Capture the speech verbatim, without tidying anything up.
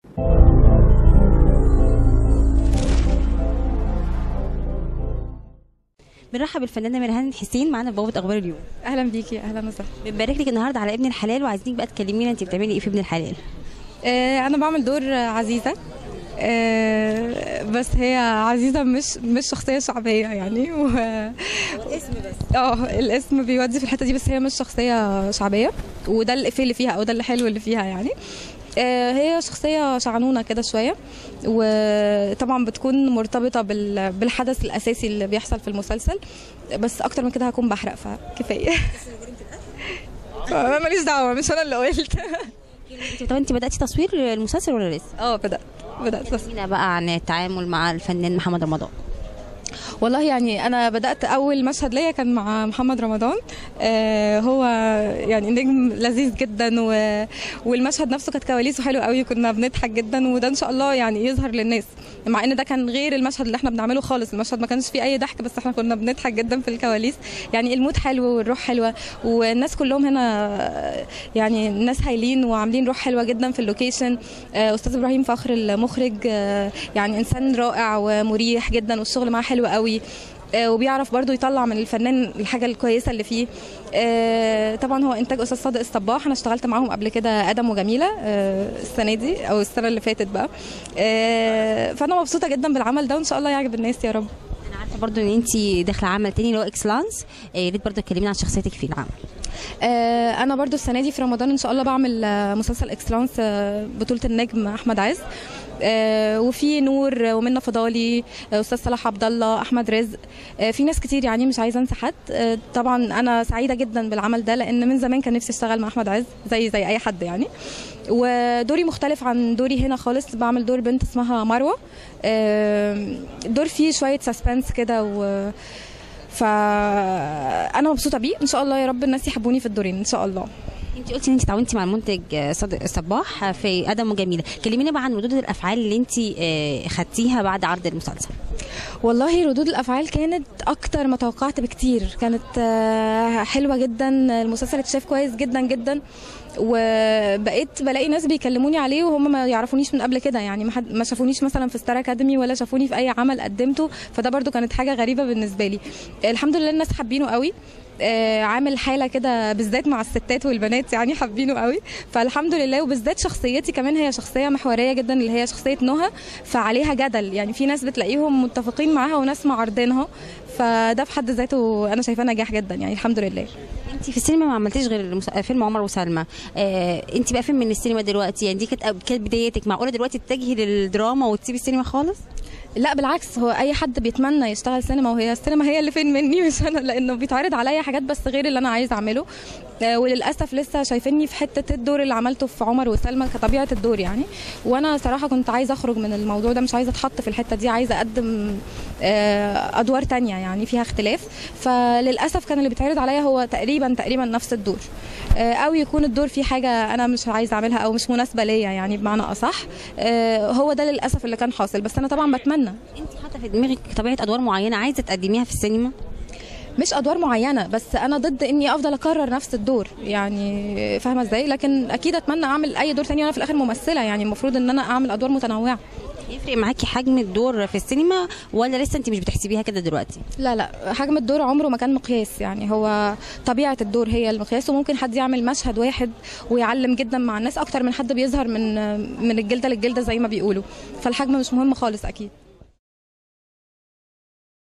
بنرحب بالفنانه مرهان حسين معانا في بوابه اخبار اليوم. اهلا بيكي. اهلا وسهلا. بنبارك لك النهارده على ابن الحلال، وعايزينك بقى تكلمينا انت بتعملي ايه في ابن الحلال. آه انا بعمل دور عزيزه، آه بس هي عزيزه مش مش شخصيه شعبيه يعني و... الاسم بس اه الاسم بيودي في الحته دي، بس هي مش شخصيه شعبيه، وده الافيه اللي فيها او ده الحلو اللي فيها يعني. آه هي شخصيه شعنونه كده شويه، وطبعا بتكون مرتبطه بال... بالحدث الاساسي اللي بيحصل في المسلسل، بس اكتر من كده هكون بحرق فكفايه. ماليش دعوه، مش انا اللي قلت. طب انت بداتي تصوير المسلسل ولا لسه؟ اه بدات بدات كلمينا بقى عن التعامل مع الفنان محمد رمضان. والله يعني انا بدات اول مشهد ليا كان مع محمد رمضان. آه هو يعني نجم لذيذ جدا، و... والمشهد نفسه كانت كواليسه حلوه قوي، كنا بنضحك جدا، وده ان شاء الله يعني يظهر للناس، مع ان ده كان غير المشهد اللي احنا بنعمله خالص. المشهد ما كانش فيه اي ضحك، بس احنا كنا بنضحك جدا في الكواليس. يعني المود حلو والروح حلوه، والناس كلهم هنا يعني الناس هايلين وعاملين روح حلوه جدا في اللوكيشن. آه استاذ ابراهيم فخر المخرج آه يعني انسان رائع ومريح جدا، والشغل معاه حلو قوي، وبيعرف برضو يطلع من الفنان الحاجه الكويسه اللي فيه. طبعا هو انتاج استاذ صادق الصباح، انا اشتغلت معاهم قبل كده ادم وجميله السنه دي او السنه اللي فاتت بقى، فانا مبسوطه جدا بالعمل ده، وان شاء الله يعجب الناس يا رب. انا عارفه برضو ان انت داخله عمل تاني اللي هو اكسلانس، يا ريت برضو تكلمينا عن شخصيتك في العمل. انا برضو السنه دي في رمضان ان شاء الله بعمل مسلسل اكسلانس بطوله النجم احمد عز، آه وفي نور ومنى فضالي، آه استاذ صلاح عبد الله، احمد رزق، آه في ناس كتير يعني مش عايزه انسى حد. آه طبعا انا سعيده جدا بالعمل ده، لان من زمان كان نفسي اشتغل مع احمد عز زي زي اي حد يعني، ودوري مختلف عن دوري هنا خالص. بعمل دور بنت اسمها مروه، آه دور فيه شويه سسبنس كده، و فانا مبسوطه بيه. ان شاء الله يا رب الناس يحبوني في الدورين ان شاء الله. انت قلتي ان انت تعاونتي مع المنتج صادق الصباح في ادم وجميله، كلمينا بقى عن ردود الافعال اللي انت خدتيها بعد عرض المسلسل. والله ردود الافعال كانت اكتر ما توقعت بكتير، كانت حلوه جدا، المسلسل اتشاف كويس جدا جدا، وبقيت بلاقي ناس بيكلموني عليه وهم ما يعرفونيش من قبل كده، يعني ما, ما شافونيش مثلا في ستار اكاديمي ولا شافوني في اي عمل قدمته، فده برضو كانت حاجه غريبه بالنسبه لي. الحمد لله الناس حابينه قوي، آه عامل حاله كده بالذات مع الستات والبنات يعني حابينه قوي، فالحمد لله. وبالذات شخصيتي كمان هي شخصيه محوريه جدا، اللي هي شخصيه نهى، فعليها جدل يعني، في ناس بتلاقيهم متفقين معاها وناس معارضينها، فده في حد ذاته انا شايفاه نجاح جدا يعني الحمد لله. انت في السينما ما عملتيش غير المس... فيلم عمر وسلمى، آه انت بقى فين من السينما دلوقتي؟ يعني دي كانت كانت بدايتك، معقوله دلوقتي تتجهي للدراما وتسيبي السينما خالص؟ لا بالعكس، هو اي حد بيتمنى يشتغل سينما، وهي السينما هي اللي فين مني مش انا، لانه بيتعرض عليا حاجات بس غير اللي انا عايز اعمله. آه وللاسف لسه شايفيني في حته الدور اللي عملته في عمر وسلمى كطبيعه الدور يعني، وانا صراحه كنت عايزه اخرج من الموضوع ده، مش عايزه اتحط في الحته دي، عايزه اقدم آه ادوار تانية يعني فيها اختلاف. فللاسف كان اللي بيتعرض عليا هو تقريبا تقريبا نفس الدور، آه او يكون الدور فيه حاجه انا مش عايزه اعملها او مش مناسبه ليا يعني بمعنى اصح. آه هو ده للاسف اللي كان حاصل، بس انا طبعا بتمنى. انت حاطه في دماغك طبيعه ادوار معينه عايزه تقدميها في السينما؟ مش ادوار معينه، بس انا ضد اني افضل اكرر نفس الدور يعني، فاهمه ازاي؟ لكن اكيد اتمنى اعمل اي دور ثاني، وانا في الاخر ممثله يعني المفروض ان انا اعمل ادوار متنوعه. يفرق معاكي حجم الدور في السينما ولا لسه انت مش بتحسبيها كده دلوقتي؟ لا لا، حجم الدور عمره ما كان مقياس يعني، هو طبيعه الدور هي المقياس، وممكن حد يعمل مشهد واحد ويعلم جدا مع الناس اكتر من حد بيظهر من من الجلده للجلده زي ما بيقولوا، فالحجم مش مهم خالص اكيد.